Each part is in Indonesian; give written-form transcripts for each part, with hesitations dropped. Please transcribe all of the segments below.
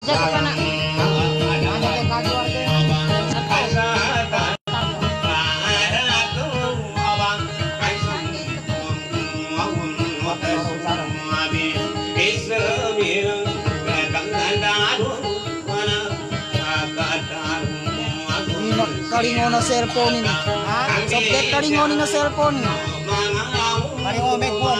Jaga kana. Hanya ke keluarga. Kalingon na cellphone ini. Soket kalingon na cellphone. Mari omek kuan.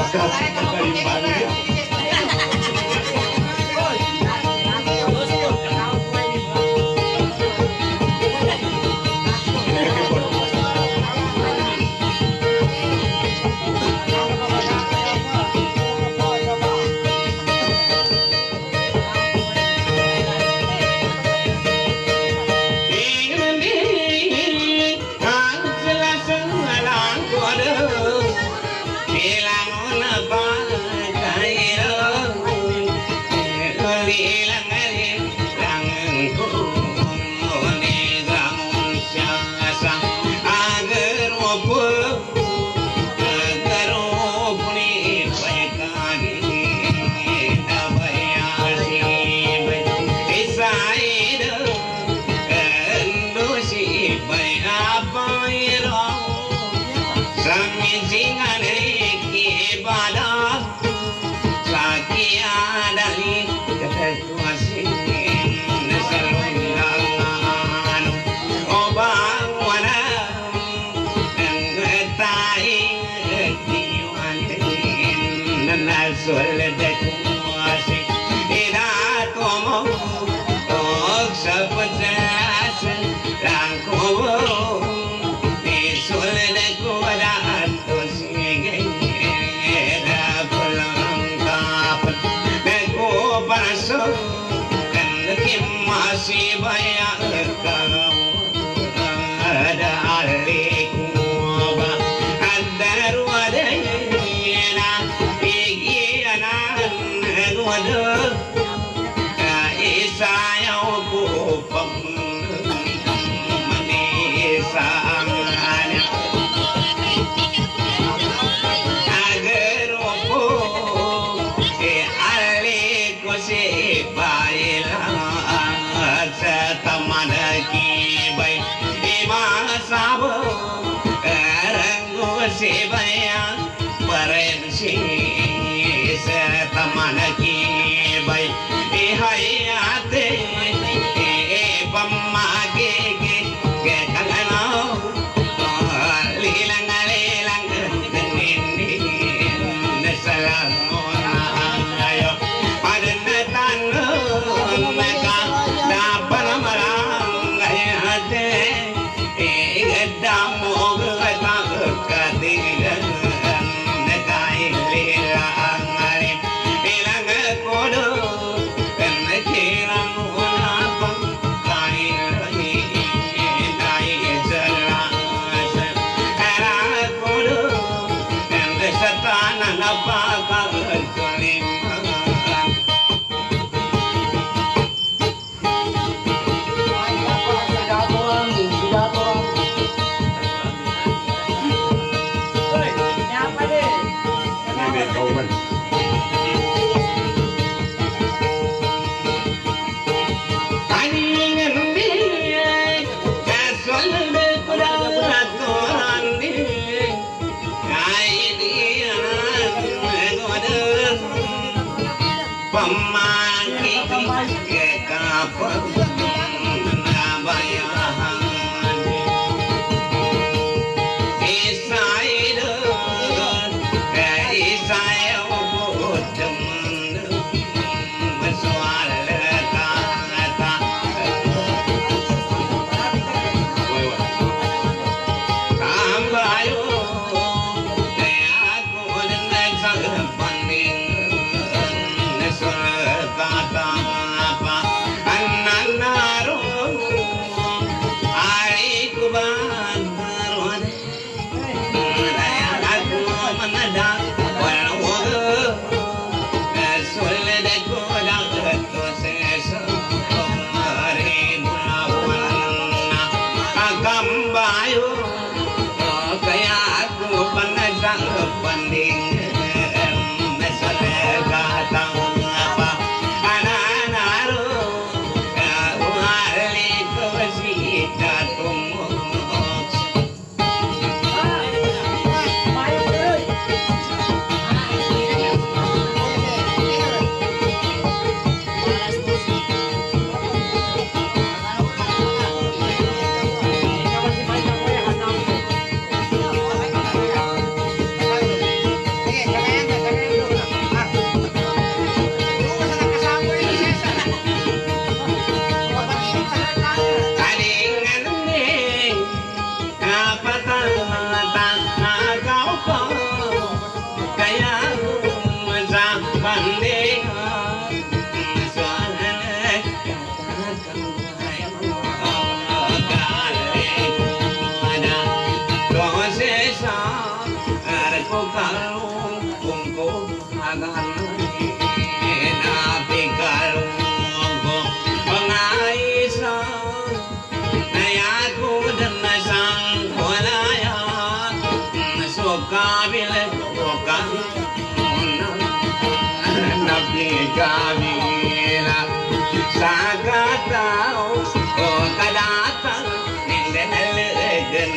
masih banyak kamu ada aliku ada ruadanya pigiana ruada isaya kupang manisanya agar opo aliku si baila teman kamila sagatau kadatang nendelegen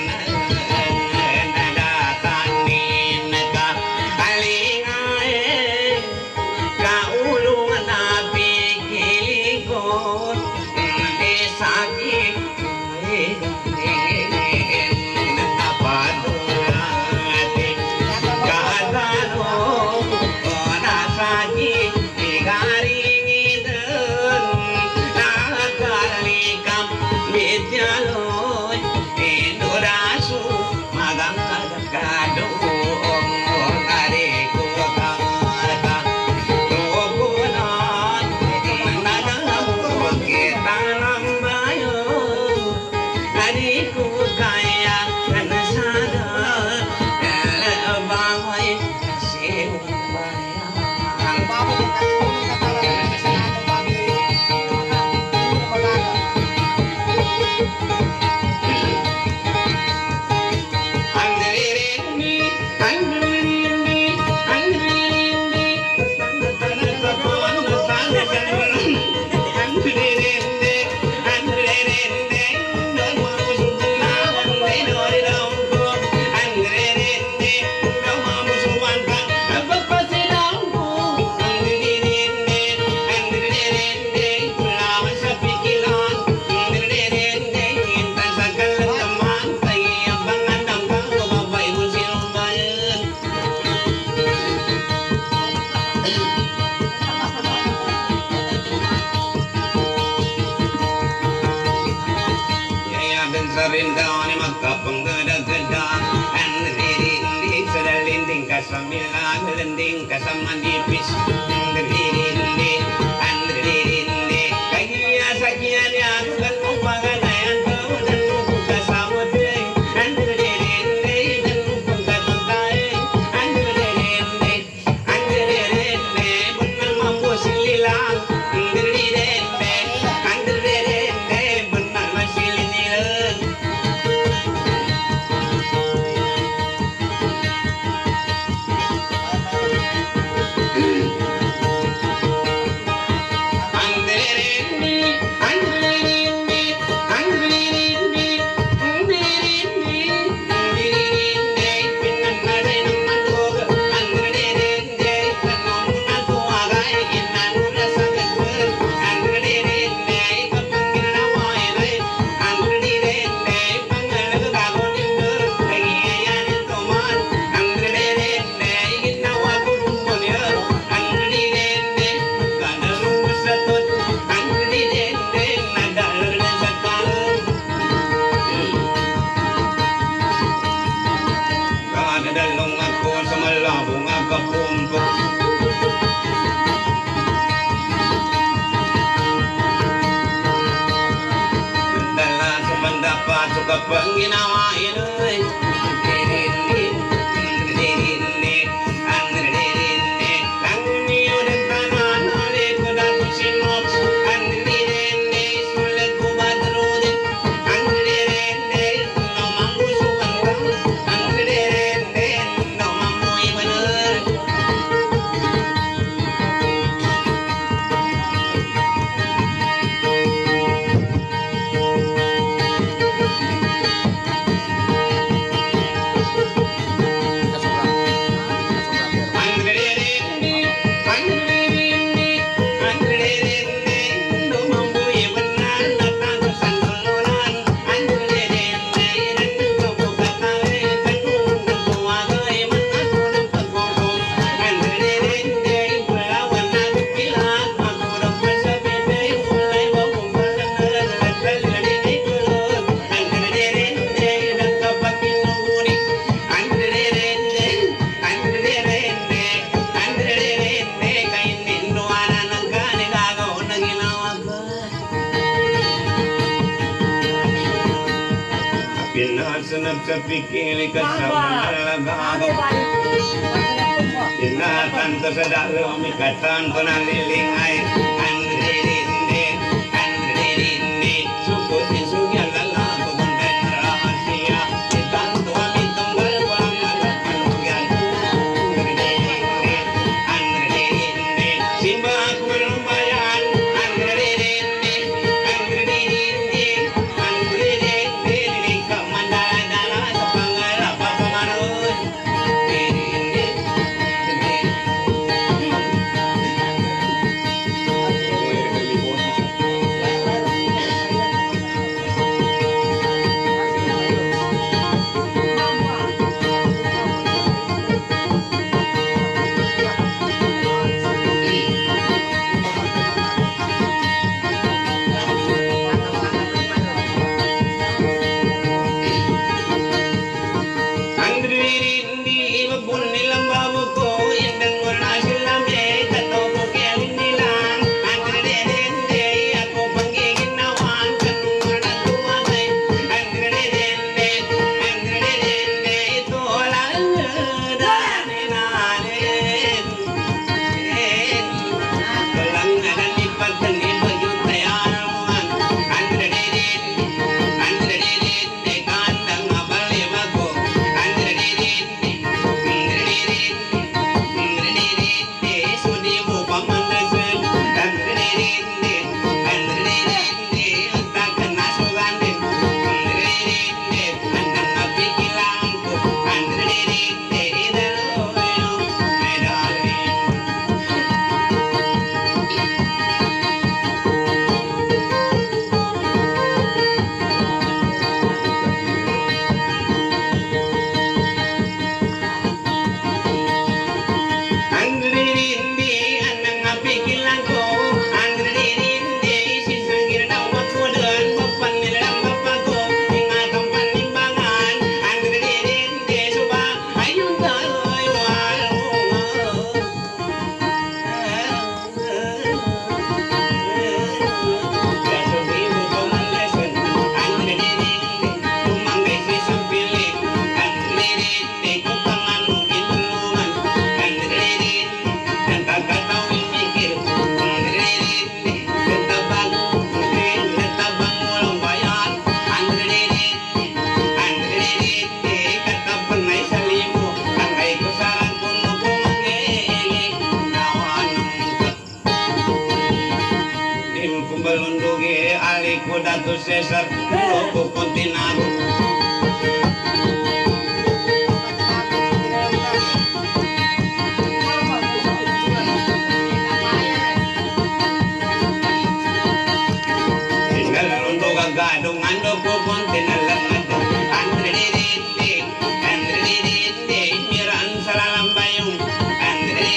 nadatanin ka alingae kaulungan nabigilikot sakit Sambilan lending kasamandipis ndirindi andririndi kagiya sakian ya kan upaganayan dan buka samut andririndi dan buka tuntai andririndi benar mampu sililang andririndi benar masih linilan penginawa ini Senap sepikir kesama lagago Dinatan tersedalum ikatan penaliling air Andririndi Sukutin sugya lalago Bundai rahasia Ikan tua mitunggal Kolam agak panunggal Andririndi Simba aku Cesar Loco Continabo Gadong ando ko kontinalamat Andre miran salalambayong Andre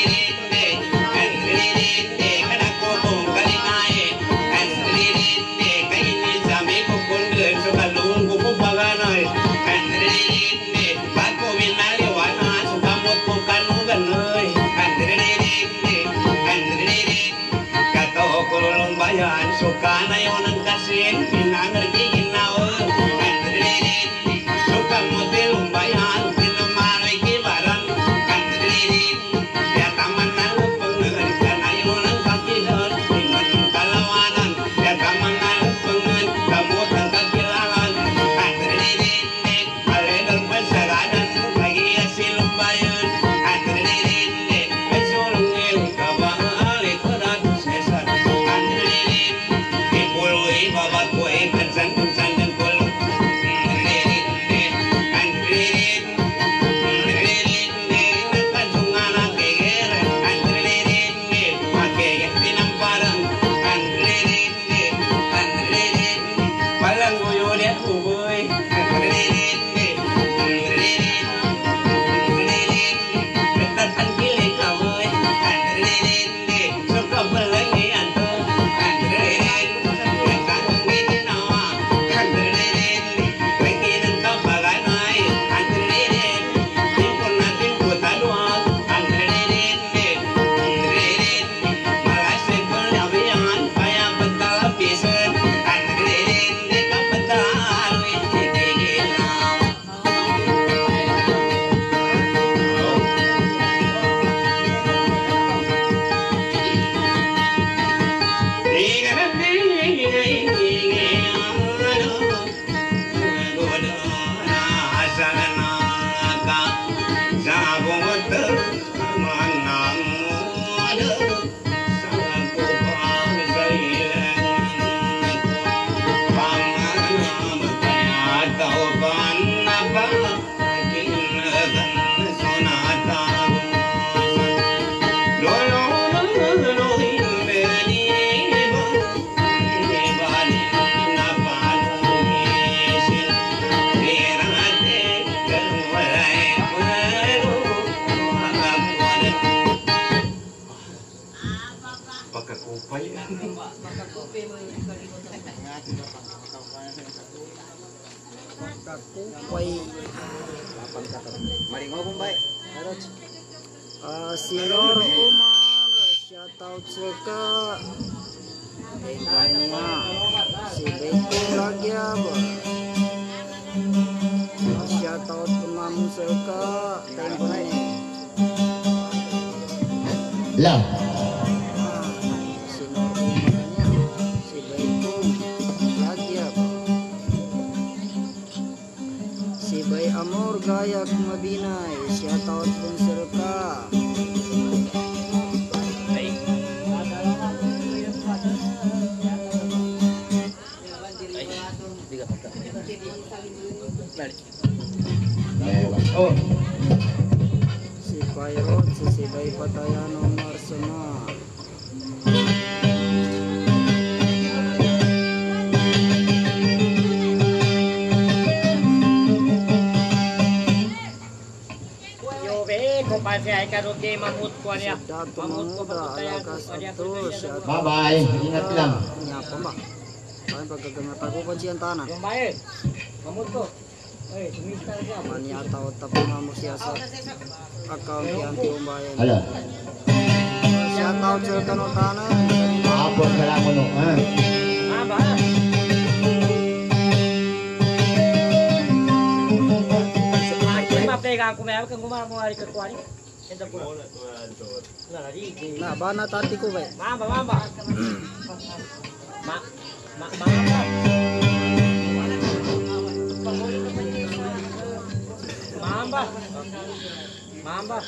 kada ko kong kalingaye Andre kainin sami ko kundir so kalung ko paganoy Andre bago winaliwana so kamot ko kanuganoy Andre kato ko lulong bayan so kanayon ang kasin pinangerti ginaon Andre suka model bayan pinamanoy kibaran Andre ya taman na lupengen kanayon ang kakilan iman ang kalawanan ya taman na lupengen kamot ang kakilangan Andre aledal pasaranan kaya silong bayan Andre pesulong el kabali korat Cesar Andre ipuluhi babat ko kansan dan puluh Kakupay. Maringo kung bay. Sinor Umar, shout out suka. Indonesia, si Beto lagi apa? Shout out Pemamu suka. Temponya. Lah. Sinor Umarnya, si Beto lagi apa? Si Bay Amor Gayak Mabinay, shout out pun serka. Oh. Si Pairot, si Bay Patayan nomor semua. Bye bye, ingat lang. Nyapa ba? Ay pagkagangat ako pa siya tanah. Yung bayad. Mamut ko. Ay, tumista na siya. Manyata o tapos siya sa account yan tiumbayan. Halo. Shout out sa kanong tanah. Apon ka lang mo no. Ah, ba? Mapega ako may kang gumamari ka kwani. Enda po. Nah, bana tati ko ba? Mamba. Mamba. Mamba.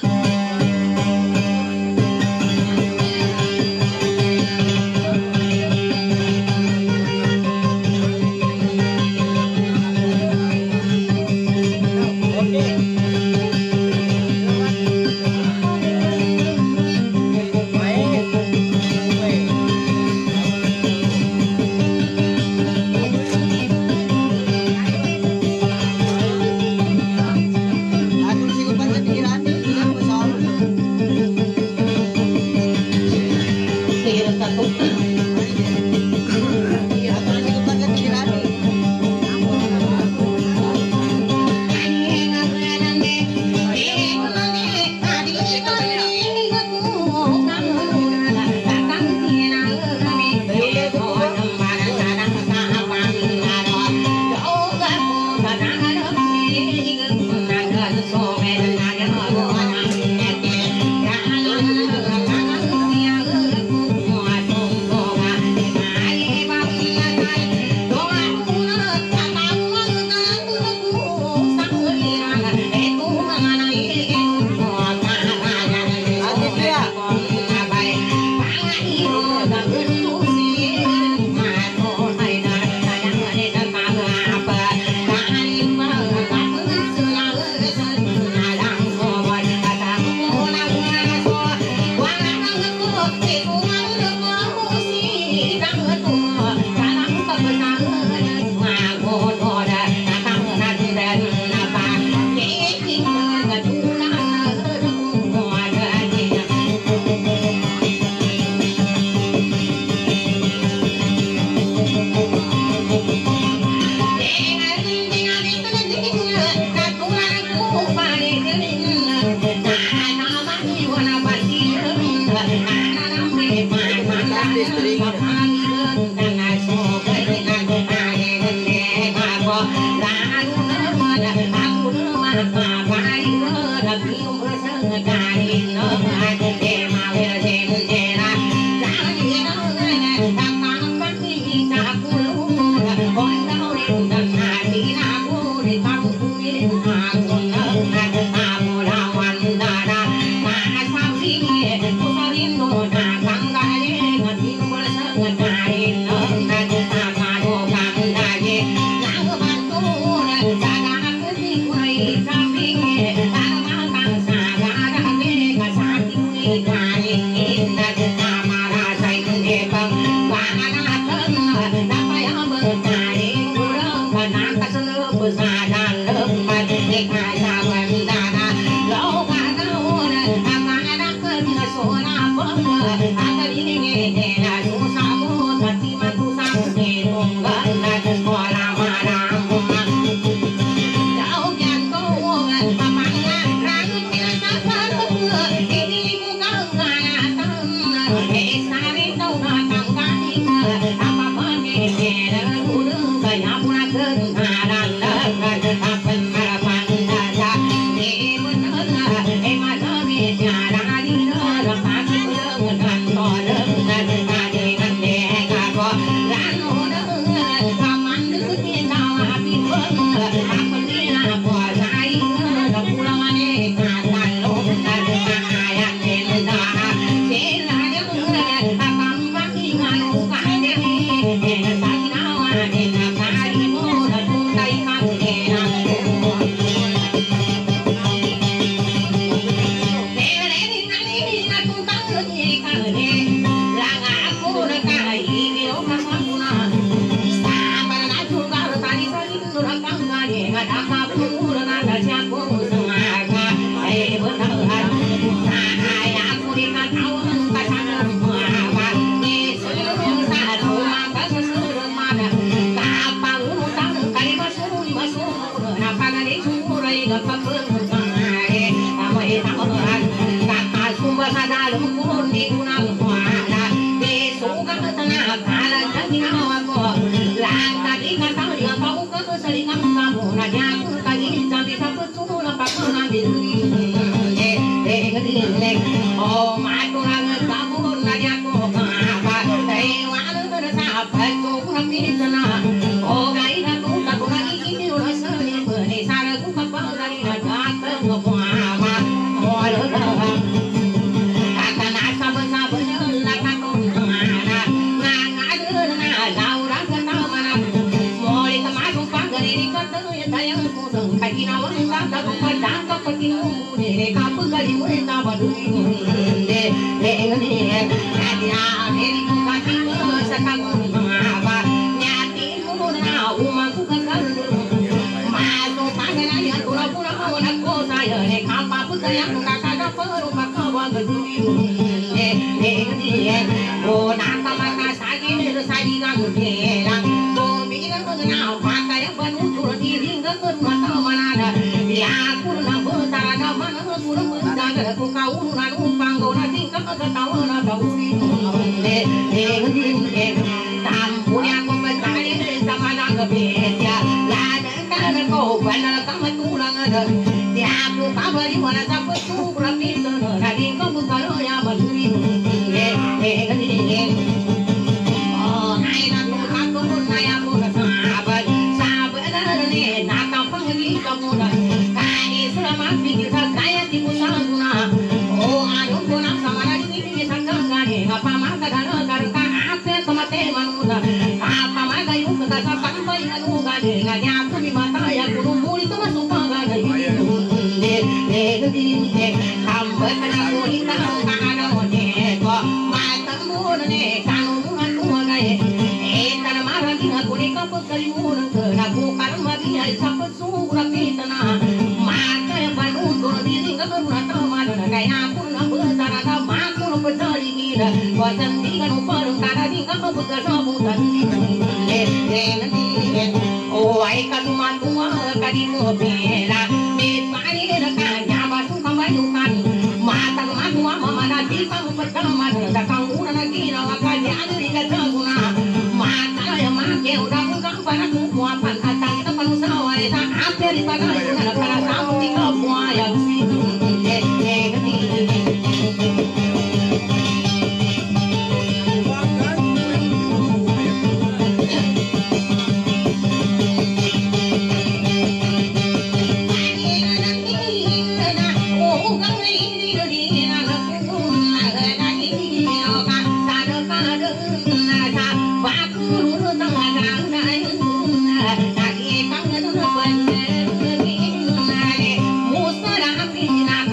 Musara pina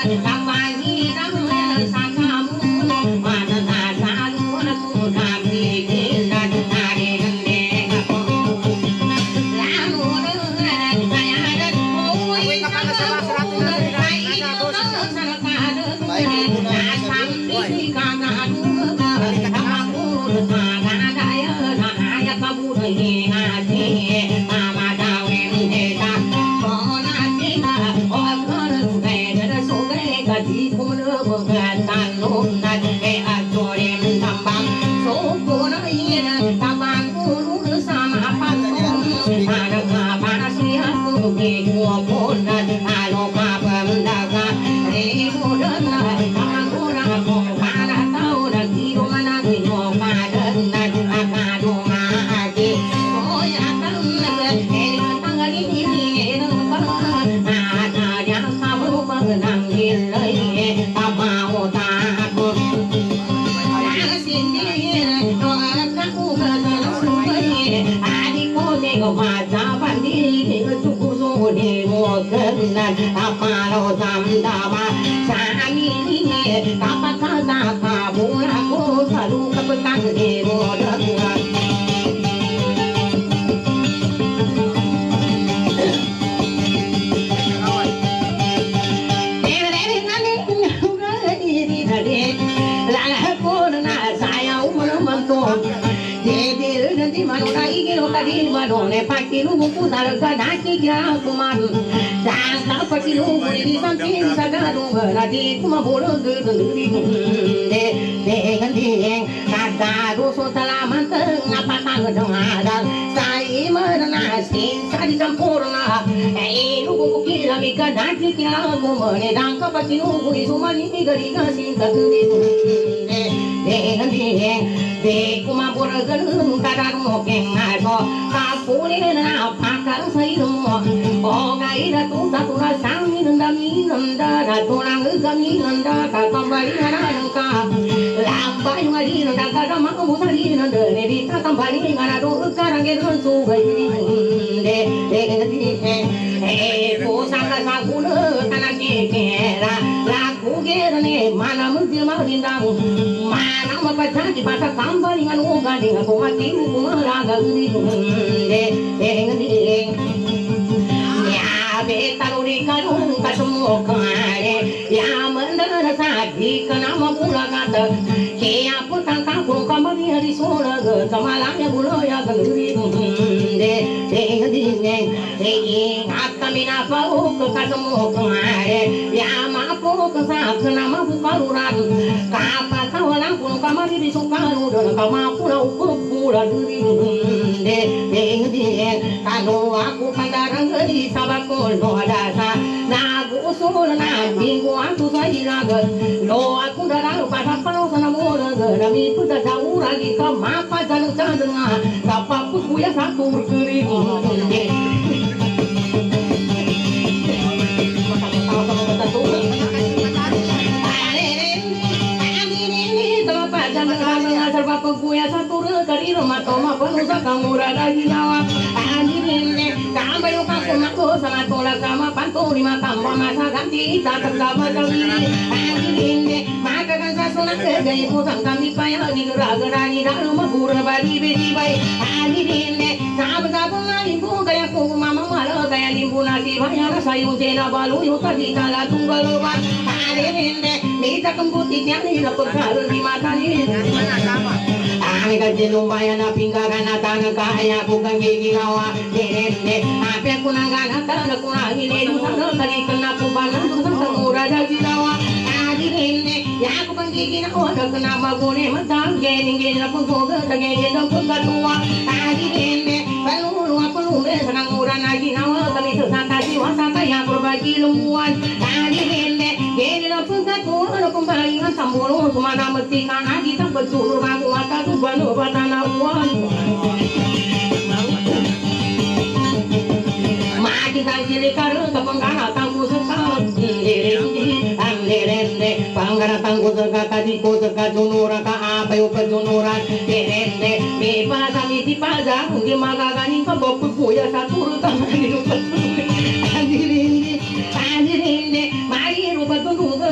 Mari rupa tu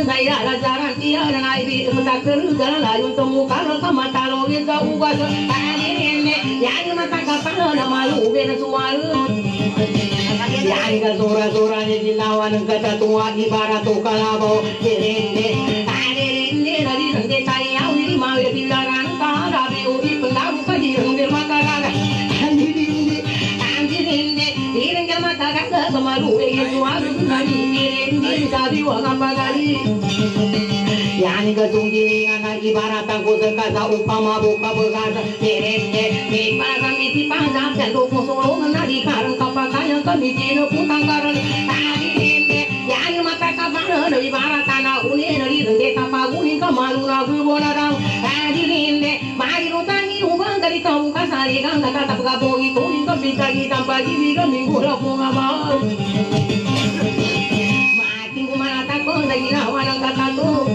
dia dan ibi tak kerja lalu temu kalau sama talo kita ugas ini yang mata kapal malu bena suara yang ke sura-suranya dilawan kata tua ibarat kalabo dirinde dari rende saya uri mau dilarang karabi uri pendamu pagi rende mata Irengga mata kaka kemaru ege suaru nari irenggi sabi wanga pagari Yani kasunggi anak ibarat aku sekata upama buka berkata irengge mipasa miti pangsa jatuh musuh nari karang kapakaya kami jino putang karang tadi irengge Yani mata kapana dari ibarat tanah uni dari rengge kapaguni kamaru nagu bonarang tadi irengge mari rutangi ubang dari tahu kasari kang kata pagabogi tuing kapitagi tanpa gibi kami Gula bunga mau makin kumata ko lagi lawan ang katato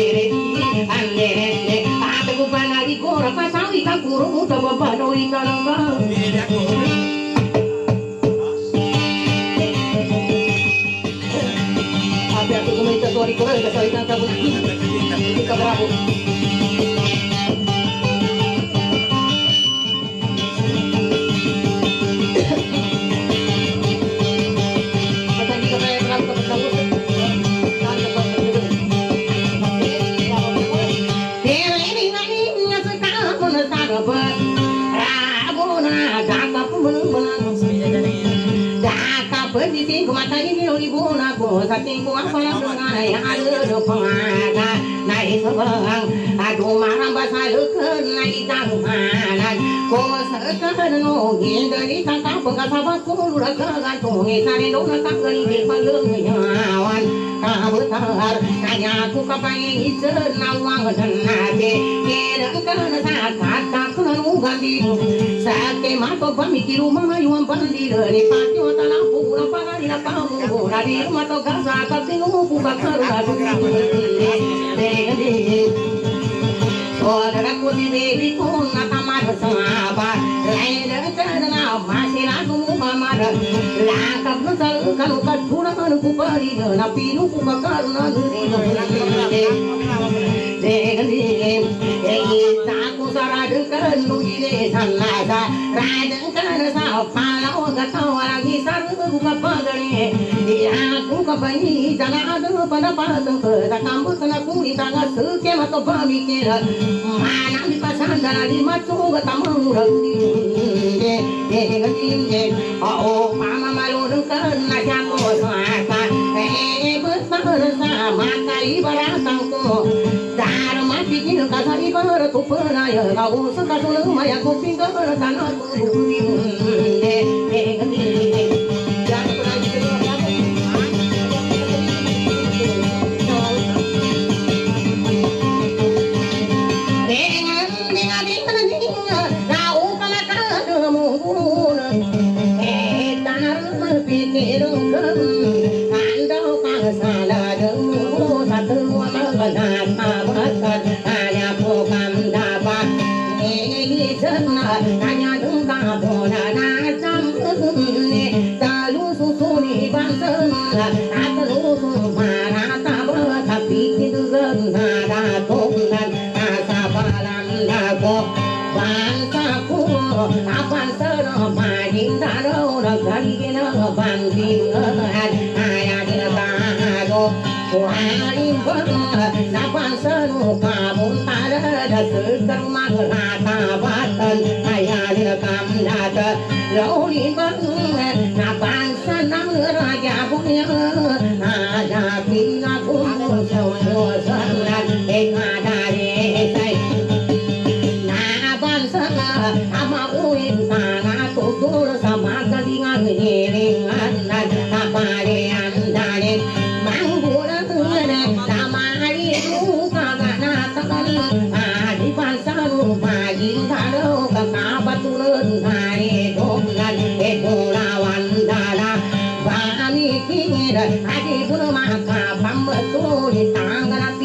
andere ate ko panali ko ra pasawi ka kuro ta babano ikalanga ate ako kumita sorry ko ra sa itang sabon ka bravo Pendidik mata ini ribu naku saking kuat salah dengan yang ada di pengaga naik sebang aduh marah bahasa leken naik tangan ko sekarang nongin dari kata pengasabat kulur kegantung isari dona tak geli palungyawan kabutar kanya aku kapain ijen nawang denate kira kana sakat takkan ganti sake mato pamikir rumah mayuan pandir ni patio tanah pura pagarina kamu dari rumah to gasa tapi nuku bakar Saudaraku di baby pun nakamar sahabat lain karena masih lagu Muhammad lakap nusal kalau kaduna nuku pari napi nuku bakar nagri aku saradengkan nujile sanasa radengkan sa palau gatau lagi saru buka pagani aku kapani jana adu pada pateng ke takambu kena kuri tanga seke mato pamikira mana di pasandana di macu gatamu randi oh mama malu dengkan najamu sapa betul sama ibarat tangku Dharma bikin kasari bar tu penaya kau suka sulu maya kuping kau tanah bumi Adi pun maka pambetul di tangan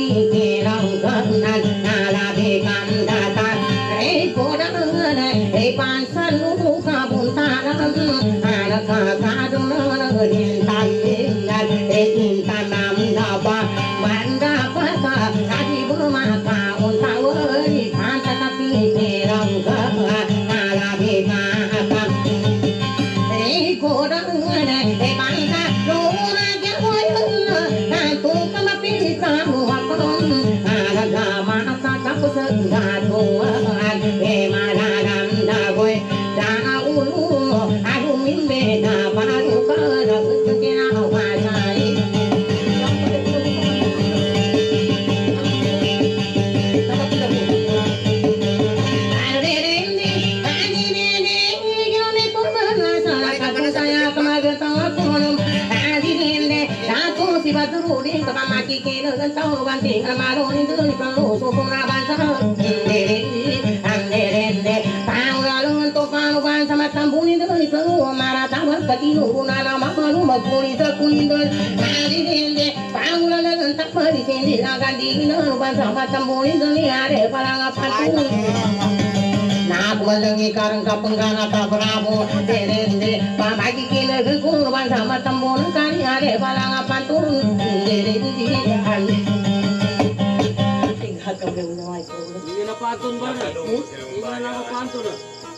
Ini napatun ba na? Ini napatun na.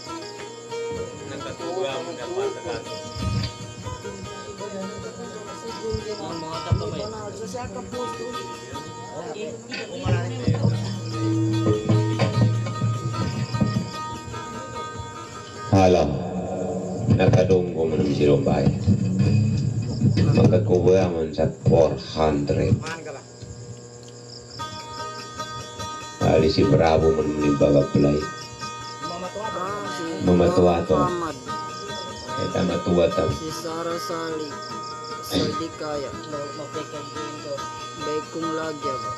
Mga tapamay. Alam, nakadunggo mo ng sirumbay. Magkakuha mo sa 400. Ali si Bravo mo naman yung bagapulay. Mamatuwa to. Eta matuwa to. Si Sarah Sali. Saldi kaya. Baik kong lagya ba?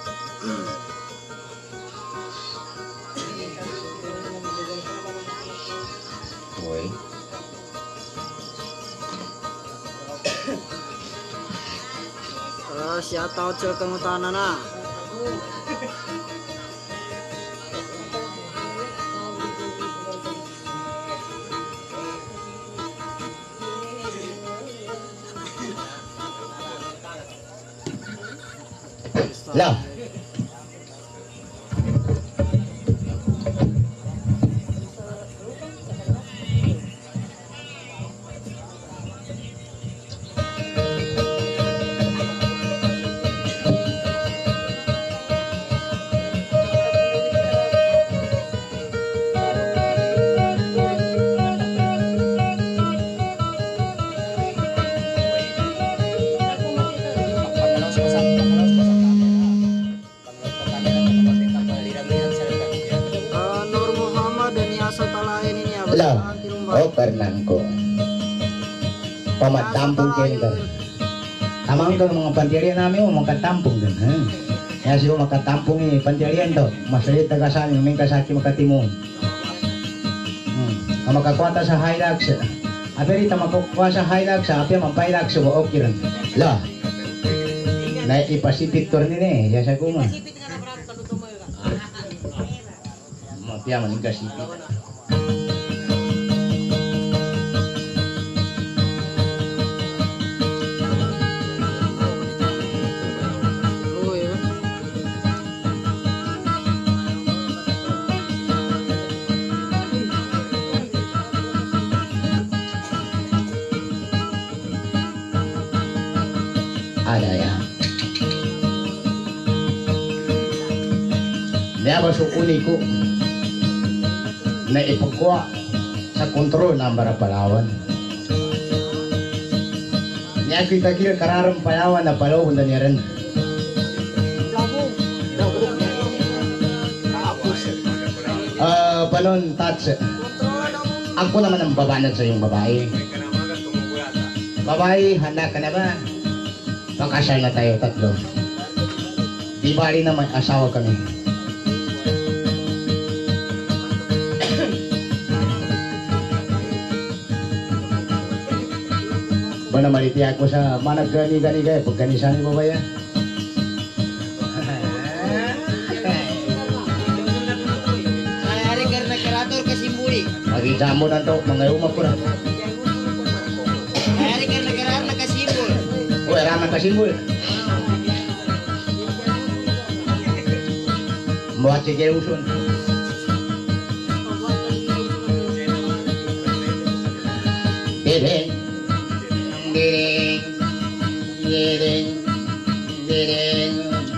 Okay. Shout out sa kangutana na. Lah. Nur Muhammad dan Yasa Talayan ini apa? Lah. Oh, pernangko. Pamatampung kayo. Tamang to mga pantyarian namin mo makatampung din. Ya siyo makatampung ni pantyarian to. Masalit tagasan yung may kasaki makatimong. Makakuha sa Hilux. Aperi ta makukuha sa Hilux, api mampahilux so okay rin. Lah. Na ipasipit to rin eh, ya sa kuma. Mapia man ikasipit. Ada ya. Niya ba sukuni ko na ipagkuha sa kontrol ng Palawan. Niya kita kira kararang Palawan na Palawan na niya rin. Panon touch. Ako naman ang babanat sa iyong babae. Babae, handa ka na ba? Makasal na tayo tatlo. Di bali na may asawa kami. Ba na maliti ako sa manag gani-gani kaya pagganisan mo ba yan? Hari karena kerator kasimbuli. Mag-exam mo na to, mga umak ko na. Hari karena kerator kasimbul. Uy, raman kasimbol. Buat sige usun. Diding, diding, diding, diding.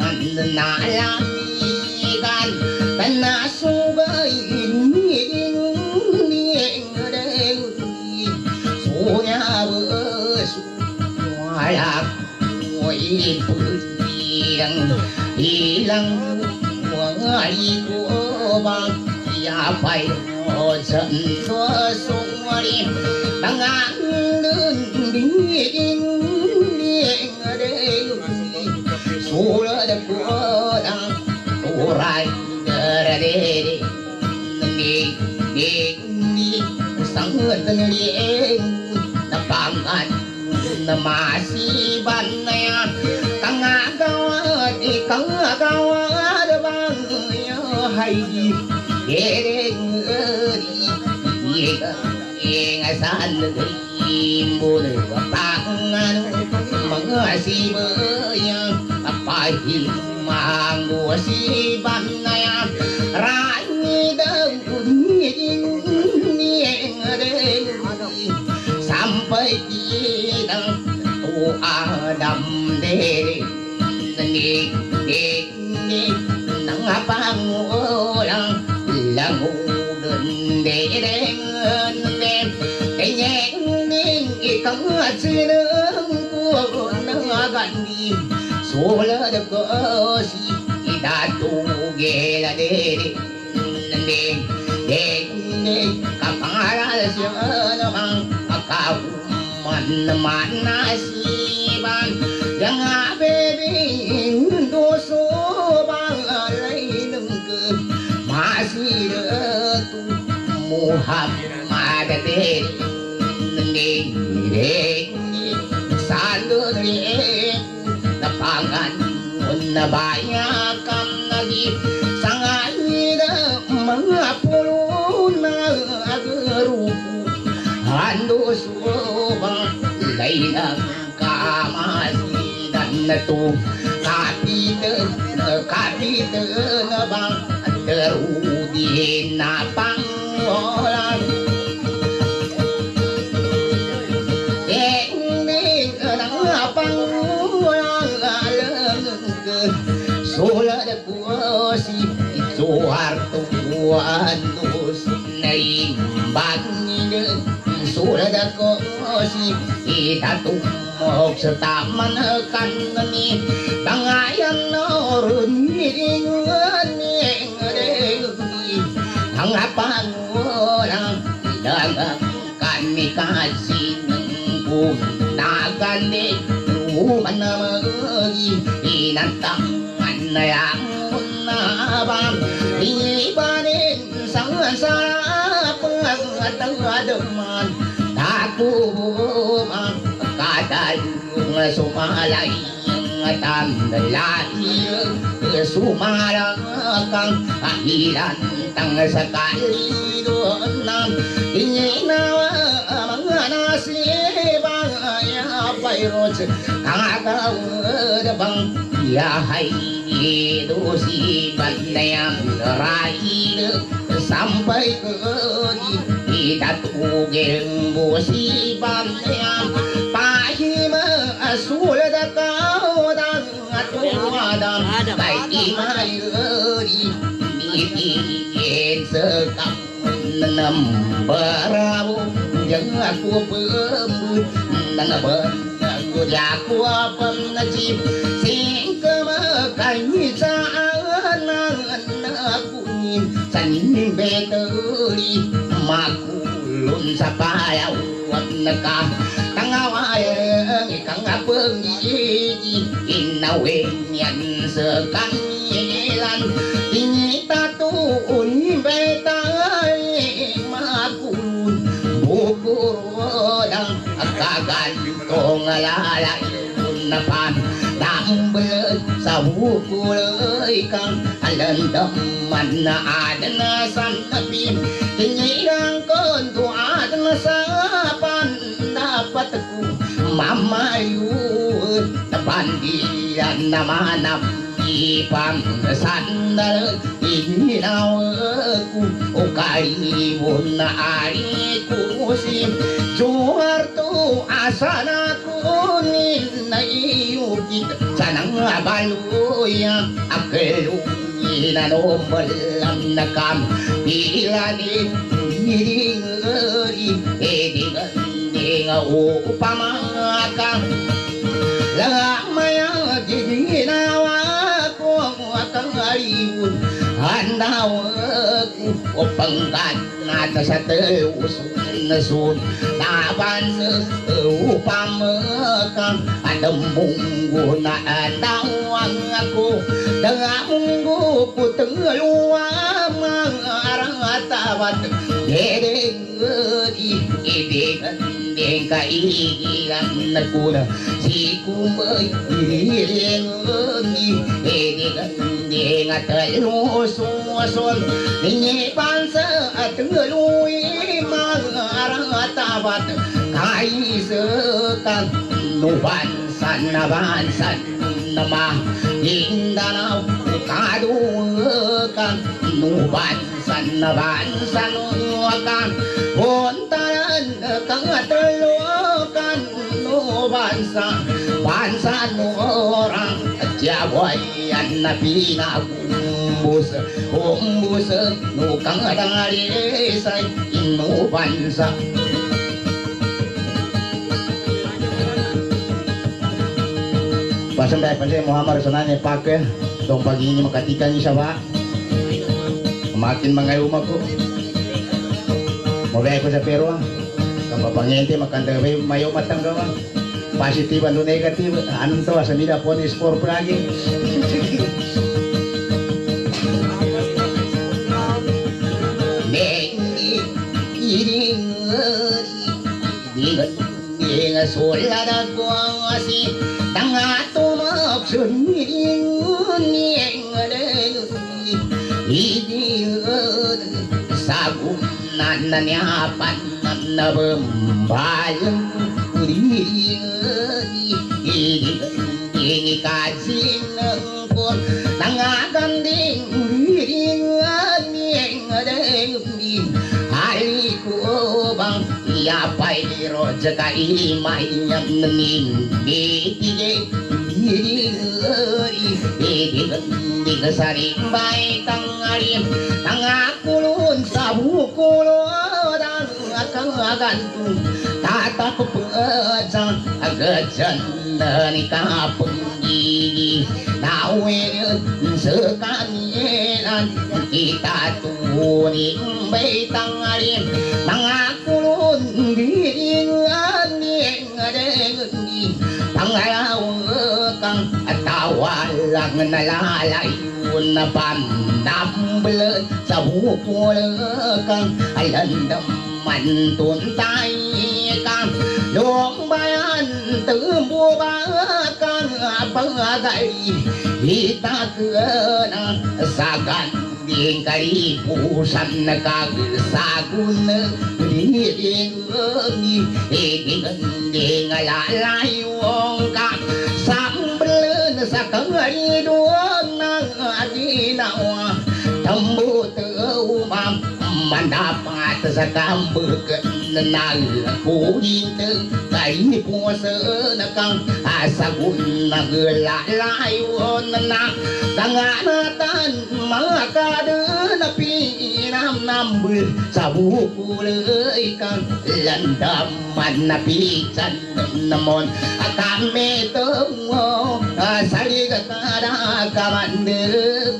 nalamigan tanasubay ding sunya bersuara koi putihang hilang wali ko bang siapa chân tua sumari tangan ding sura da ko dang turai dere ni sang ni na pangan na masiban na ya kangagawa di kangagawa da bang hay san imbul pangan mga sibaya apahi mango si banaya rani dang sampai tidang tu adam de ni nang pangulang langudan de cắn chi nương của nương gần đi số lỡ được có gì đã tu ghê là đi cả phá ra sửa nó bằng cả man na si ban yang abe bin do so bang lấy nương cơ mà si đỡ tu Muhammad de salo na pangan na bayakan lagi sangai na mga pulo na agrupo ando subang layang kamasidan na to kapit na bang terudin na pangolan sola da kuasi soar tuan dus nai bangin sola da kuasi itatum mok setaman kan ni tangayan norun ni ang apang orang dagang kami kasih nengku nagani ruman magi inantang yang munabang ibanin sang sarap pengatademan takubang kadayung sumalay tandalay sumalang ahilan tang sakali doon inginawa mga nasibang payros kagawad yahai dosi bandayang raid sampai ke itatugeng bosi bandayang pahima asul da kau dan atuadam baik imayuri mitin sekam enam berawu yang aku pembut dan aku jaku penajib sing kemakai sana aku sanin beteri makulun sapaya wanaka tangawai kang pengi inawe yan sekamilan ini tatun betai makulun bukurodang kagantong lalay napan tambel sa bukulay kang alandaman na adana sanapin tinirang konto adana sa pandapat ko mamayun na pandiyan naman ang ipang sandal inaw ko o kaibon na ari ko si Juharto asa na kunin na iyugit sanang baluya akeluy na nomalam na kam pilani hiringeri edigan upamaka lamaya ginawa ko ang aliun handawag upangkat na sa teusun nasun taban upamaka adamunggo na andawang ako dangamunggo putengluwa maratabat idegan ka igigan na kuna si kumay iringani idegan at lususun ninyipansa at luwi maratabat kaisakan nubansan na bansan nama indanaw kadukan nubansan na bansan wakan puntaran kang atulukan nubansa bansan orang jawayan na pinagumbus umbus nukang adalisay inubansa pasandai pasai Muhammad Rasulullah pakai dong pagi ini makatikan ni siapa makin mengayu aku mau ko sa pero kapag pangente makan tayo mayo matang gawa positif atau negatif anong to sa nila po ni sport lagi Ding sola da kuasi tanga tumak suning sagum nananyapan nabembayang ini kasih nengkon nangaganding hari ko bang iapai rojaka imayang ning bitige di kesari bay tangarim tangakulun sabukulo dan akan gantung tata kepejan agajan dari kapung gigi nawin sekalian kita tuning bay tangarim tangakulun giringan ning adeng pangalawang tawalang nalalayun na pandambelan sa bukulakan alandam mantuntay kang long bayan tumbubakan pangagay itakana sagan ding kalipusan na kagsagun ding alalayong kang sambelen sa kangariduan ng aginawa tambo umam mandapat sa kambag na nagkulit kay puwasa na kang asagun naglalayon na tanganatan mga kadan na pinamnambul sa bukulay kang landaman na pisan namon kami tungo saligat na kamandang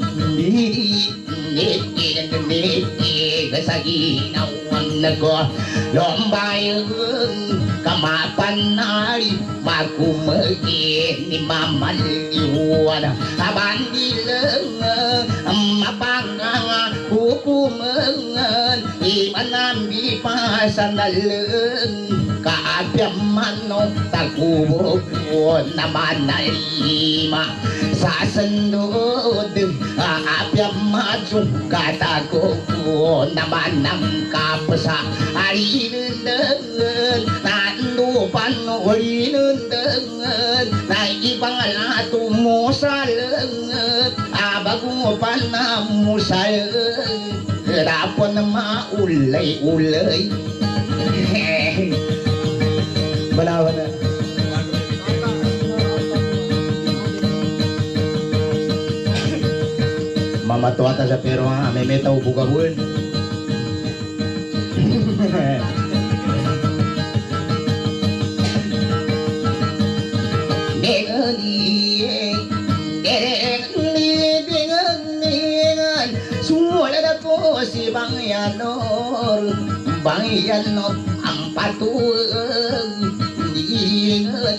kasaginawan nago lombayang kamapan nari magkumagi ni mamaliwan abandilang mapanganga hukumangan imanambi pasanalang kaabyaman tagubog naman na lima sasandod aabyaman katago naman ng kapasa alinundangan nanupan ulinundangan na ibang lato mo sa langat abagupan na mo sa rapon na maulay-ulay balawan na mamatuata sa pero ha, may metaw bugabun. Sulat ako si Bangyanor ang patuwag Ingat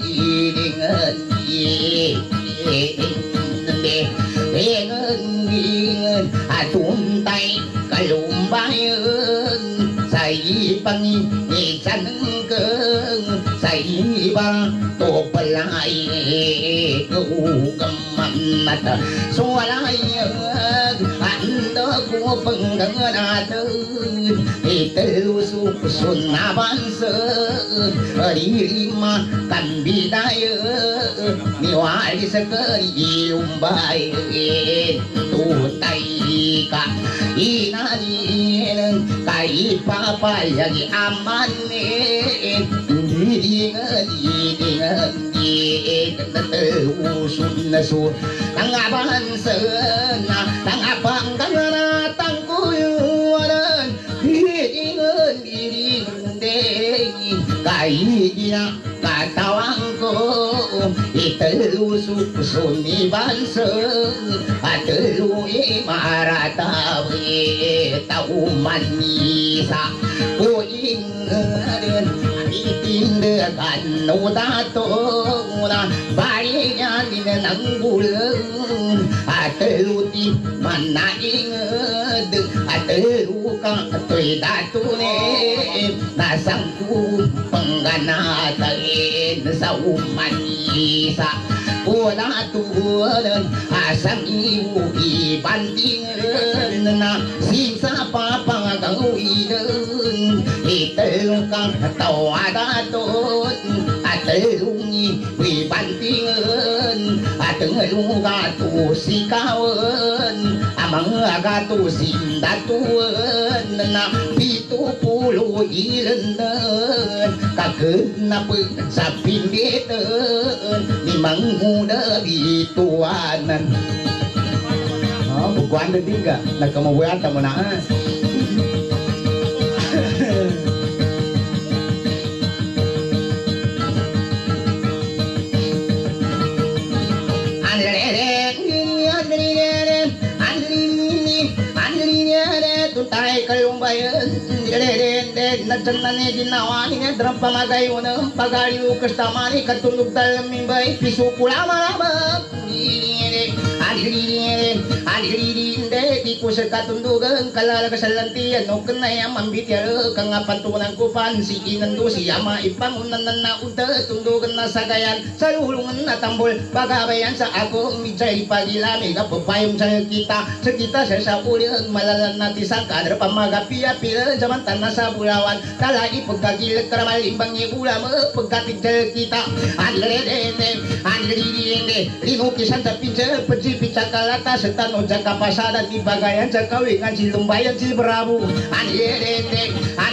atuntay kalumbayan sa ipang isan kang sa iba to palay kugamamata so walayag anda ko panggangatun itelususun na bansa arima kambidaya niwali sa kariumbay tutay ka inanin kay papayag amanin didingan usun na su tangaban sana tangapang kanganatang kuyuanan didingan kaya katawang ko itelususun ni bansa at luwi maratawi tauman nisa puingan itindagan no dato na bayan din ng gulang at luti manaingad at luka ato'y dato nasang pangganatayin sa umanisa wala tuwanan asang iwo ibantingan na sinsa papangagawinan italong kang tawadatot at talungi ibantingan at ngalong gato sikawan amang gato sindatuan na 70 ilan kagenap sa pilitan limang muda bituanan Bukuan na din ka, nagkamawata mo na ha. Tutay kayong bayan nagsanani ginawani nga drang pamagayunang pagaliw kastamani katulog dalaming bay piso pula marabak di ko sa katundugan kalala kasalantian no kanayang mambityar kang pantunan ko pansi inando siya maipangunan na unta tundugan na sagayan sa lulungan na tambol pagabayan sa ako mijay pagilami kapapayong sa kita sa ulihan malalan natin sa kadra pamagapia-pila jamantan na sa bulawan kalagi pagkagilag karamalimbang ibula mo pagkatigdal kita anlirende linukisan sa pinsa pagsipica kalata sa tanong sa kapasada di bagayan sa kawingan si lumbayan si bravo anlirende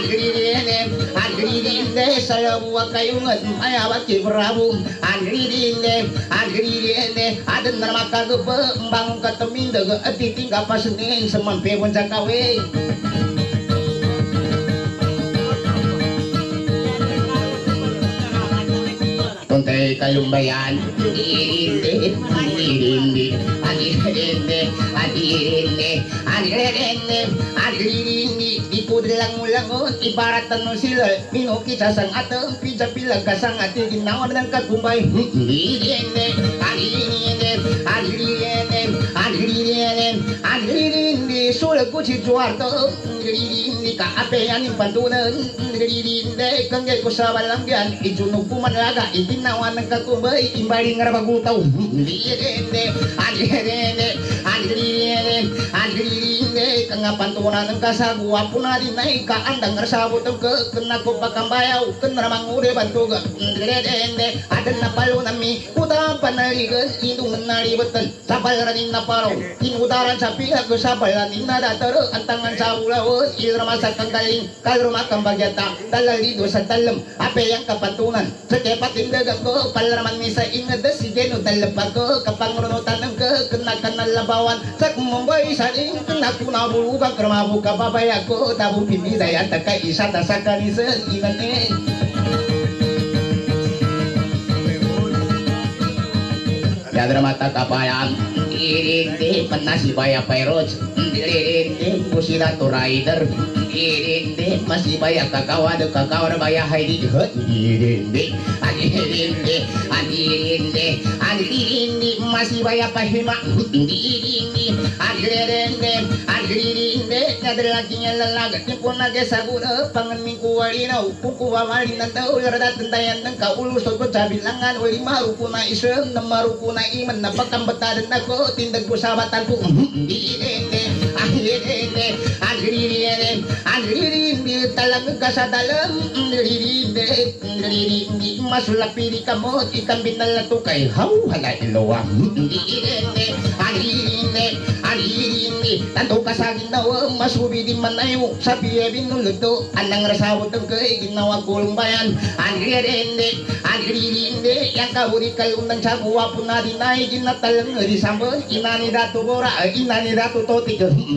sa labuwa kayong mayawat si bravo anlirende adan na makagaba bangon katamindag at titing kapasunin sa mampewon sa kawin Tuntay kayong bayan. Ipudlang mulangon, ibaratan mo sila minukita sang atang pizza pilag kasang ati ginawan ng kagumbay sulag ko si Duarto kaapeyan yung pantunan kanggay ko sa balanggan ijunog ko manlaga itinawan ng kagumbay imbaling nga rabagutaw kang pantunan ng kasagwa po na din na ikaandang rasabot ang kena ko pakambayaw kena mangure bantuga adan na palo nami utang panaligan indungan na ribatan sapal ranin na palo tinutaran sa pihak ko sapal ranin na dataro ang tangan sa ulawon ilramasak kang galing kalrumak ang bagyata dalalido sa talam apeyang kapantunan sa kepat indagang ko palaraman mi sa ingad si geno dalapag ko kapangurunutan ng kena akan nalabawan sak mumbai saling naku nabu ka kramabu ka babaya ko tabu pipi daya taka isa tasakani se inane Yadra mata kapayan irinde penasi baya pairoj irinde kusirato rider irinde masih baya kakawan baya haidi irinde irinde masih baya pahima irinde nadar lagi nyalalag tipon nage saguna pangamin kuwarina uku wamalina tau yarada tentayan nang kaulu sogo cabilangan wali maruku na isem namaruku na iman napakam betadan ako tindag ko sahabatanku Andirinde talang kasa dalam Andirinde masula piri kamot ikan binal na tukay hau halay ilowa Andirinde tanto kasagin na masubi di manayo sa piye binuluto anang rasawo tengkay ginawa kulong bayan Andirinde yang kaburi kalundang sabuwa puna dinay ginatalang risambon inani datu bora inani datu totik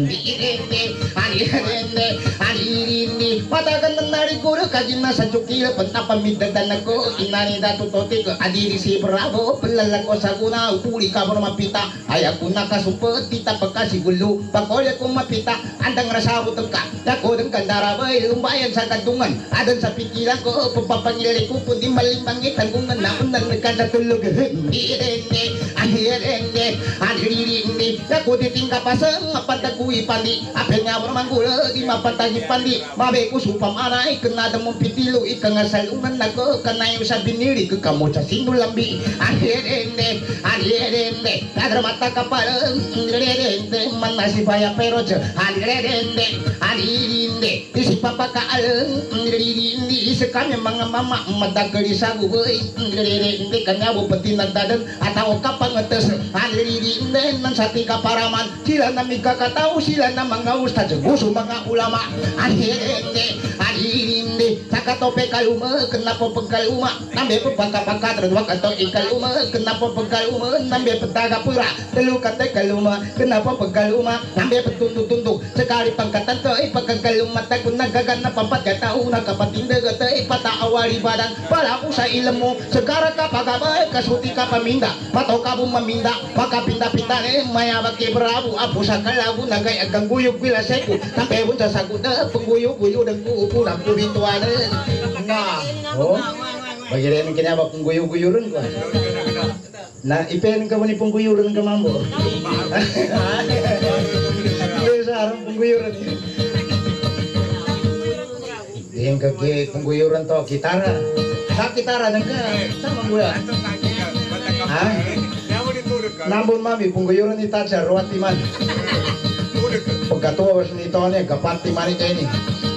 Andirinde patagan ng nariguro kagina sa chukil pantapamidadan ako inani datu totik adiri si bravo pelalako sa kuna uli ka mo mapita ayaku nakasumpet tita pagkasigulo pakoya kong mapita andang rasawo tengka dako ng kandarabay lumbayan sa kadungan adan sa pikiran ko pagpapangilali ko pundi malimbangit tanggungan naon nang nagkasatulog Andirinde dako ditingka pasang apatagui pandi apel nga mo manggula di mapatagi pandi mabe ko supamanay kenada mo pitilo ika nga salungan nako kanayo sa binili ke kamo sa sinulambi Andirinde kadra mata kapalang Andirinde manasi baya peroj Andirinde isi papa kaalang Andirinde isi kanya mga mama madagari sa buhay Andirinde kanya mo pati nagdadan ataw kapangates Andirinde nang sati kaparaman sila na migkakatao sila na mga ustad gusto mga ulama Andirinde sakatope kaluma kenapa pengkaluma nambe pagkapangkat redwak atau ikaluma kenapa pengkaluma nambe petaga pura telu kate kaluma kenapa pengkaluma nambe petuntuk-tuntuk sekali pangkatan te pagkaluma takun nagagan na pampat katao nakapatinda te pata awali badan para usai ilmu sekarang kapagabay kasuti ka paminda pato ka bumaminda makapinda-pinda maya baki bravo apo sa kalabu nagay agang guyog bila seku sampai pun sa saguda pengguyog-guyog dan kuupo na kubituan nah oh bagi rin kinabak pengguyog-guyuran ko na ipen ka mo ni pengguyuran ka mambo sa harap pengguyuran yang ke pengguyuran to kitara sa kitara nang ka sa manggula ha nambon mami pengguyuran ni taja ruwati man pagkatuwa was nito niya kapati man ito ini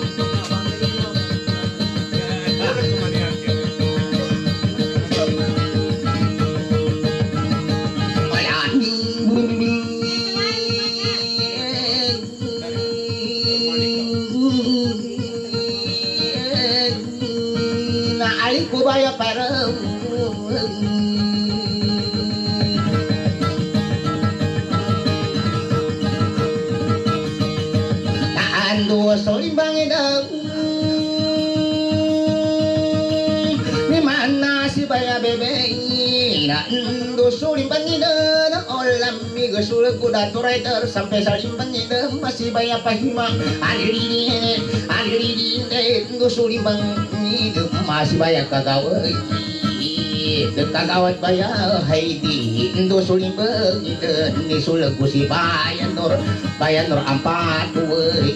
Kubaya parang taando solimbangin ni mana si baya bebe naando solimbangin olam migo sulit kuda rider sampai salimbangin masih baya pahima andirine ndo solimbang masih banyak kagawai kagawat bayar haidi indo suling begitu ni suleg kusi bayan nur ampat wei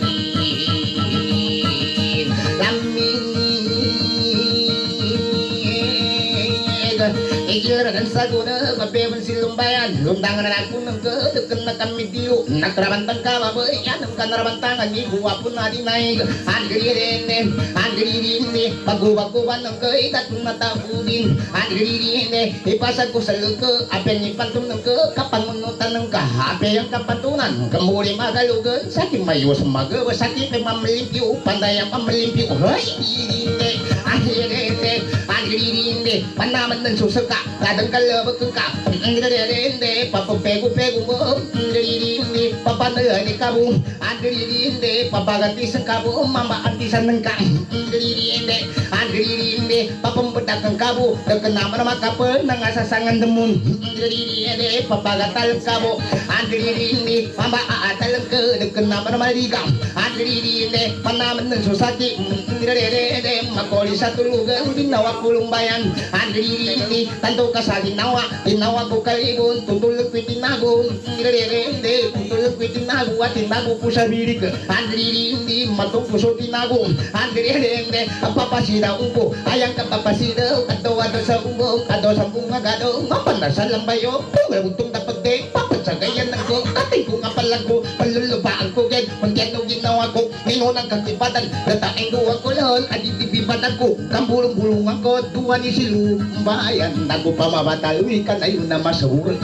Ikiran saguna mabeban silumbayan lumdangan aku nengke kena kami diu nakrabantang ka bae yanam kanarabantangan ni huwapun adi naik andirine bagu-baguan nengke itatun mata budin andirine ipasag ko sa luke apen ni pantum nengke kapang menutan nengka ape yang kapantunan kemuli magalugan sakit mayu semaga sakit memang melimpiu pandai yang melimpiu hei andirine Andrinde panaman ng susaka kadang kalabag ka Andrinde papapego-pego mo Andrinde papanayani ka mo Andrinde papagatisan ka mo mamaantisan ng ka Andrinde papambadak ka mo nagkanaman naman ka po ng asasangan demon Andrinde papagatal ka mo Andrinde pamaatal ka nagkanaman naman ligaw Andrinde panaman ng susaki Andrinde makoli sa tulugan ginawa kulong bayan Andrinde tanto ka sa ginawa ko kalibon tutulog ko tinago Andrinde tutulog ko tinago at tinago ko sa birig Andrinde matong ko so tinago Andrinde ang papasida ko ayang kapapasida katawa sa umbo kado sa bunga gado mapanasal lang bayo pagutong dapat de papatsagayan ako ating ko nga palago palulubaan ko gay pagyan ginawa ko minunang kakibatan nataing duwa ko lahon aditibiban ako kambulong-bulong ako duwa ni silumbayan nago pa mabatalwi ka na yun na masahul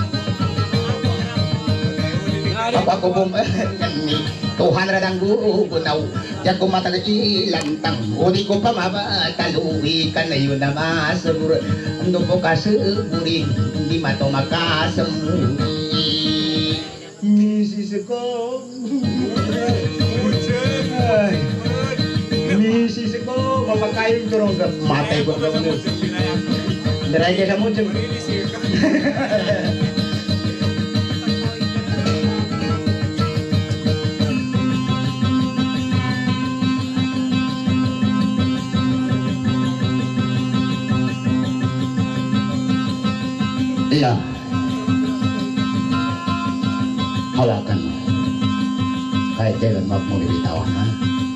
papa ko bumani 200 ang gugunaw diyan ko matalagilan tang udi ko pa mabatalwi ka na yun na masahul ano ko kasuburi hindi mato makasamuri misis ko misis ko mapakain ko rin matay ko rin daray ka sa mucho iya hawakan mo kahit kailan mo bibitawan ha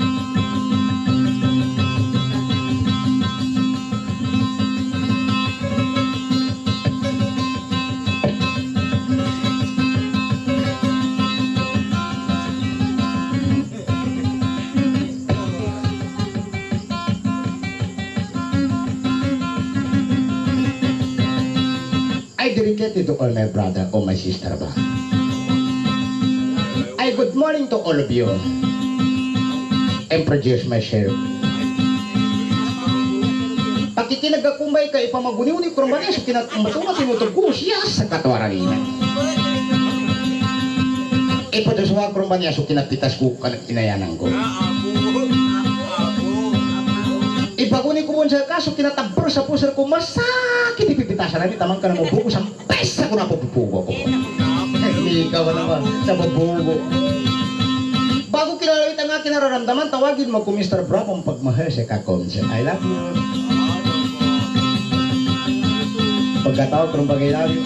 I dedicate to all my brother or my sister ba. I good morning to all of you. And produce myself. Pakikinagakumbay ka ipamaguni-uni kurang so kinatumutungan tinutog ko siya sa katwaran ina. Ipaduswa kurang so kinapitas ko kinayanan ko. Ibaguni ko mo sa kaso kinatabro sa puser ko masakit ipipitasan namin tamang ka na mabugo sa pesa ko na pupugo ko. Hindi ka ba naman sa mabugo. Bago kilalawit ang aking nararamdaman, tawagin mo ko Mr. Bravo ang pagmahal sa kakonsen. I love you. Pagkatawag ko ng bagay love you.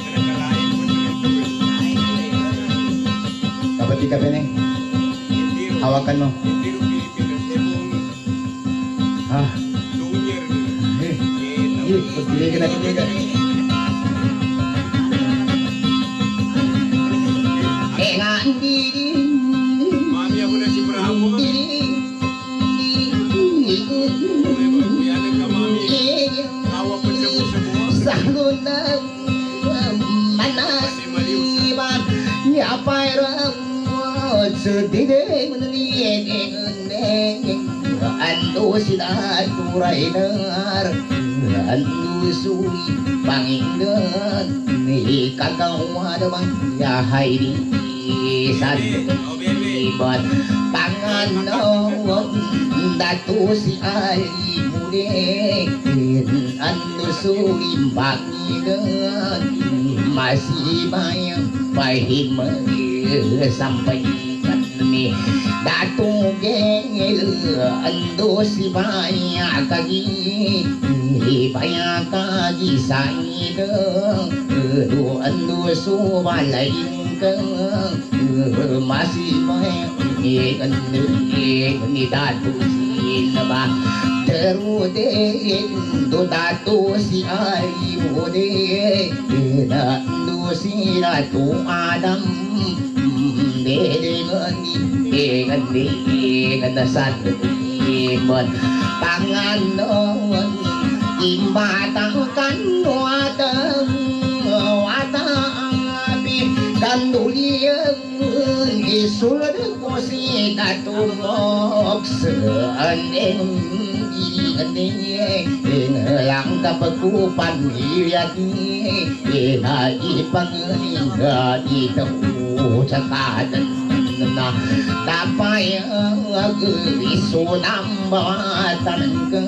Kapati ka pene. Hawakan mo. Ha? Pagpili ka natin ka. Nga Mami ako na si Bravo. Awa po siya po sa buwan. Sangunang manasiman Nyapay ramot Sudide manaliyan Ando sinaturay nar Ando suri Panginoon Ikagawa namang yahay di Sandibat Panginoon Dato si Ali muli Ando suri Panginoon Masih banyak pahimay Sampai kami Dato gengel Ando si banyak kagi Banyak kagi sayang Ando subalain ka Masih banyak Ni Dato sila Terudin do Dato si Ali muli Ando sila to Adam Dengan dasar iman Panginoon Imbatangkan watang api Kandulian isul ko si Dato Moksan lang kapagkupan hiliyati na ipangaling dito sa kadan na tapay iso ng batan ka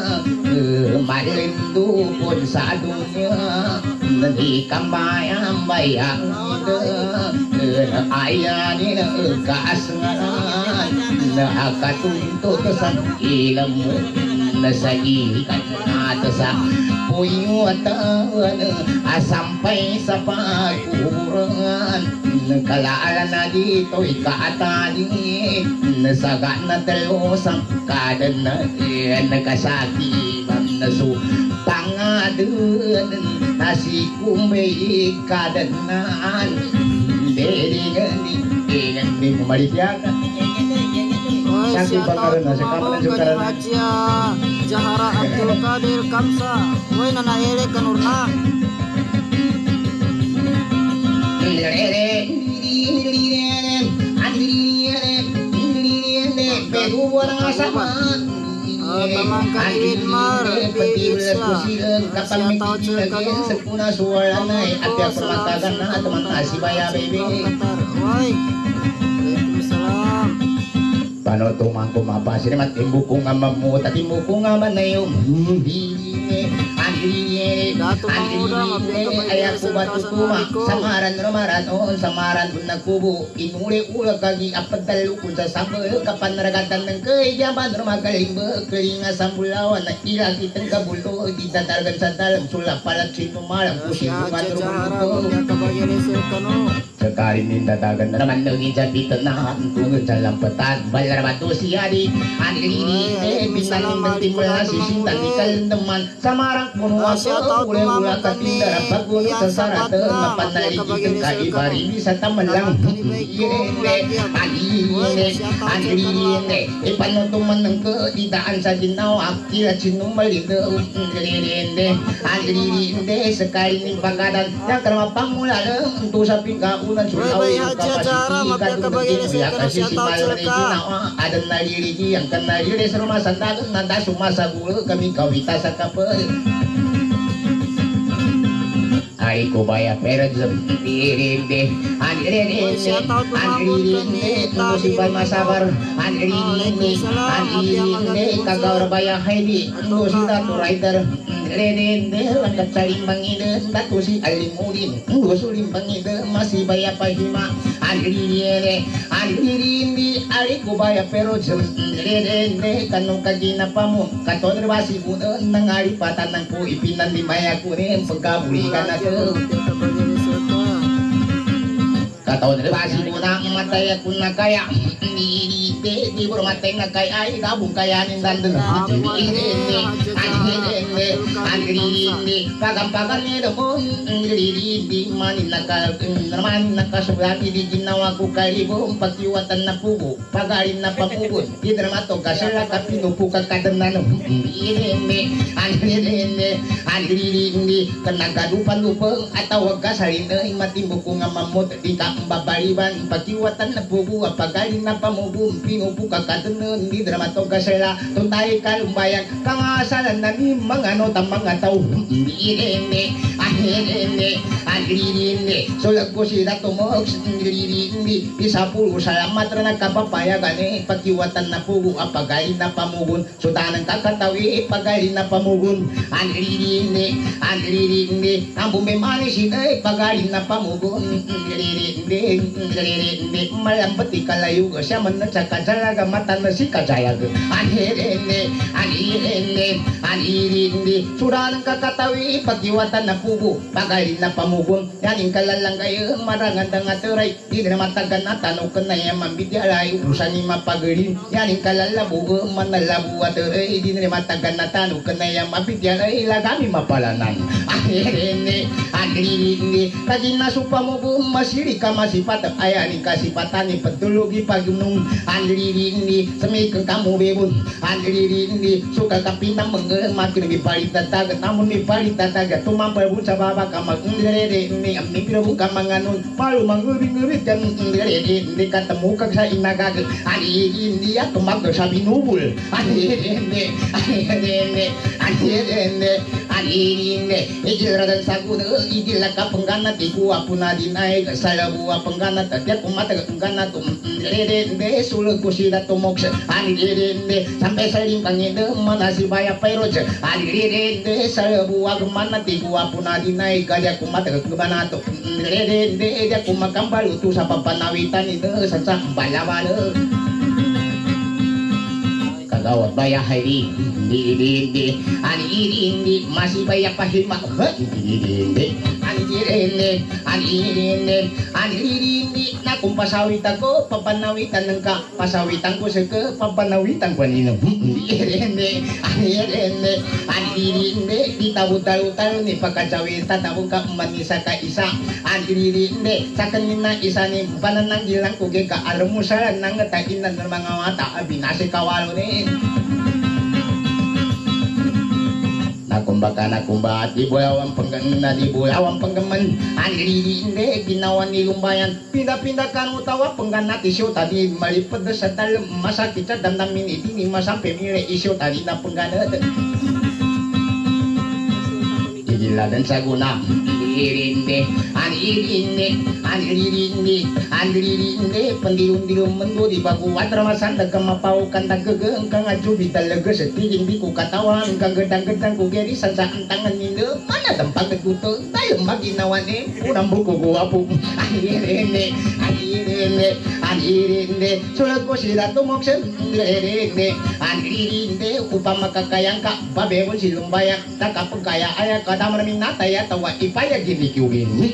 malindupod sa dunya di kamayang bayang ayanin kaasngaran nakatuntut sa ilam na sa ikan at sa puyuatan sampai sa pagkuran kalaalan na dito'y kaatali nasaga na talosang kadan na nakasakiban na so pangadun nasi kumay kadanaan dengan Malaysia Sakti Bakaran nasa kapan sukaran Raja Jahara Abdul Qadir Kamsa woi nana ele kanurna Tamang kaliwit mar bibit sila kapal mikir sepuna suara naik apiak permatakan na teman kasih baya bebe woi Waalaikumsalam Panoto mangko mapasir mat imbuku ngamamu tadi muku ngamaneyo ayaku batu kuma samaran ramaran on samaran unna kubu inule ula kagi apadal kunsa sambal kapan ragatan ng kejaban rumah kalimba kelinga sambulawan na ila kiteng kabulo di dadargan sa dalam sulap palat sinumalang pusing kumatur sekali ninda dagan naman naging sabi tanahan tungod sa lampetan balar batu siari anilini bintang ng timula sisintan ikal teman samarang puno aso ula katindara bagulo sa sarata mapanaligitan kaibari sa tamalang anilini ipanutuman ng keidaan sa ginawa kila sinumalido anilini sekali ning pagkadan yang termapang mula untuk sapi kaunan sulawin kapasiti ya kasih si malari ginawa ada nalirigi yang kena liris rumah sandagan nanda sumasa gula kami kawita sa kapal Ay ko baya pera dirinde andirinde musiban masabar andirinde kagawar baya haidi musida to rider dirinde langkat saling mangide batu si alimudin gusulim pangide masih baya pahima andirinde ay ko baya pero dirinde kanong kagina pamu katon basi budan nang alipatan ng ku ipinan di maya kunin pagkabulikan natin kataon na basi mo na matay ako na kaya di bermatay na kaya ay gabong kayanin dandun andirindi kagampagan niya mo andirindi manin nakasublati di ginawa ko kalibong pagkiwatan na pugo pagarin na papugon di dramato kasala kapinupo kagkadanan andirindi kanagadupan-lupang at tawag ka sa rin ay matimbo ko nga mamot di ka babaliban pagkiwatan na pugo pagarin na pamubong pinupo kagkadanan di dramato kasala tuntay kalumbayan kangasalan na ni mga notang mga tao andirindi sulag ko sila tumog andirindi isa pulo salamat na nagkapapayagan pagkiwatan na pugo pagarin na pamugon sudanang kakatawi pagarin na pamugon andirindi ang bumimani sila pagarin na pamugon andirindi malambat ikalayo siya man na sa kajalaga mata na si kajalag andirindi sudanang kakatawi pagkiwatan na pugo pagarin na pamugon yaning kalalang kayo marangan nga teray di na matagan na tanong ka na yan mambidyalay urusan ni mapagarin yaning kalalabu manalabu at teray di na matagan na tanong ka na yan mambidyalay lagami mapalanan andirindi kagin na supa mo masiri ka masifat aya ni kasipatan ni petulugi pagunung andiri semikeun kamu bebun andiri suka kapinang mengeun makin di palita taga namun di palita taga tumampal buca baba kamak ndere ni amni pira buka manganun malu mangeuring-euring kan ndere di ketemu ka sa inaga andiri ya tumak sabi nubul andiri ijiradan saguna idila ka pengganat iku apuna dinae saya buah pengganat tiap umat pengganat dede sulut kusida tumok dede sampai saling pangide manasi baya peroj dede saya buah kemana iku apuna dinae gajah kumat kebana tu dede dia kumak kambal utu sapa panawitan itu sansa bala-bala kagawat baya hari di masih banyak pahimah na kung pasawitan ko papanawitan ng ka pasawitan ko sa ka papanawitan ko nino di tabu-tabu ni pagkasawitan tabong ka manisa ka isa sa kanina isa ni pananang gilang ko ka alumusalan ng takinan ng mga mata binasi kawalo ni nakumba di bulawang penggemen andiri ginawa ni lumbayan pindah-pindah kan utawa pengganat isu tadi malipet sa dalem masa kita dandamin ini sampai mire isu tadi na pengganat idilah dan saguna andirinde pendirun-dirun mendo di bagu wadramasan da kemapau kanta gegeng kang aju di talaga setiging di ku katawan kang gedang-gedang ku geri sansa antangan ninde mana tempat ketutu tayo maginawane urang buku gua pu andirinde sulat ko sila tumok andirinde upama kakayang ka babewon silumbayak takapagkaya aya kadamar minata ya tawa ipaya gini kiugin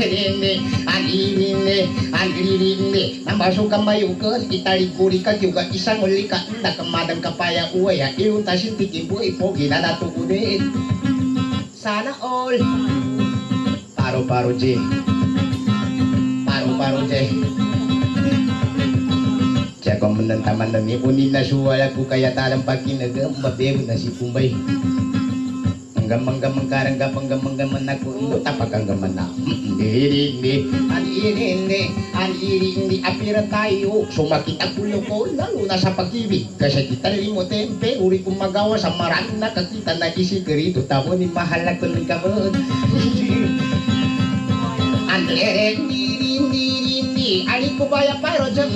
andirinde nambah suka mayukeun italikuri ka juga isang uli ka enda kemadang kapaya uwe ya iun tasin tikibu ipo gina datu ude sana all paru-paru je Jaka menentaman dan ibu nina suwalaku kaya talam pagi negem babebu nasi kumbay Menggamang karang gapang-gamang aku itu tapakang gamana. Andirinde apira tayo sumakita kulo ko lalo na sa pag-ibig kasi kita limo tempe uri kong magawa sa marami na kakita na isi kerito tabo ni mahal ko ng kabod. Andirinde ali ko baya pero jam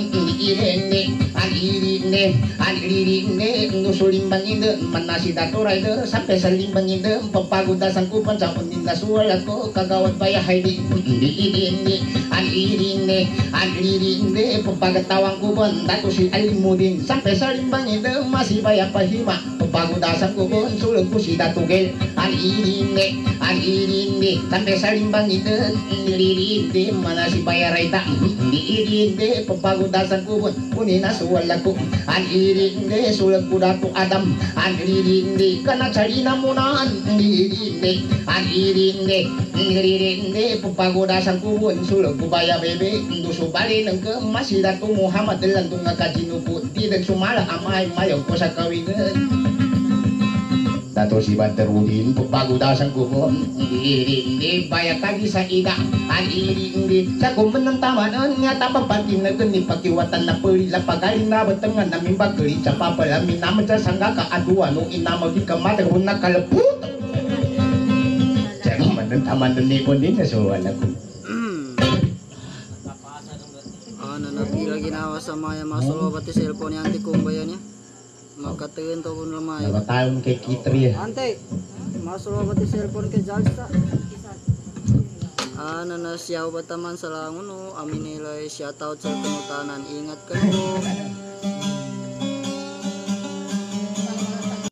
andirinde nusulimbang inde manasi daturay de sampai salimbang inde papagudasan ko pan sa uninda suwal ako kagawat baya haydi andirinde papagatawang ko pan datu si alimudin sampai salimbang inde masih baya pahima papagudasan ko pan sulog ko si datugel andirinde sampai salimbang inde andirinde manasi baya rayta andirinde papagudasan ko pan unina suwal ako andirinde sulag ko datu adam andirinde kana carina muna andirinde papagudasan ko pan sulag ko baya bebe dusubali ng masih datu Muhammad landung nga kajinupo di dan sumala amay mayaw ko sa kawigan Dato si Banterudin papagudasan ko po andirinde baya kagi sa ida andirinde sa kumenang tamanan nga tapang patin na gani pakiwatan na pelila pagaling na batengan na mimbagari sa papalamin naman sa sangga ka aduan nung inamagi ka matagawin na kalaput sa kumenang tamanan ni Kondin na suwala ko nanatila ginawa sa maya masolo pati cellphone yang tikumbayan niya makatiin to pun lamay nakatayon kay Kitri ante masolo pati cellphone kay Jalsta na siyaw bataman sa langon no amin nila shout out sa tanutanan ingat kayo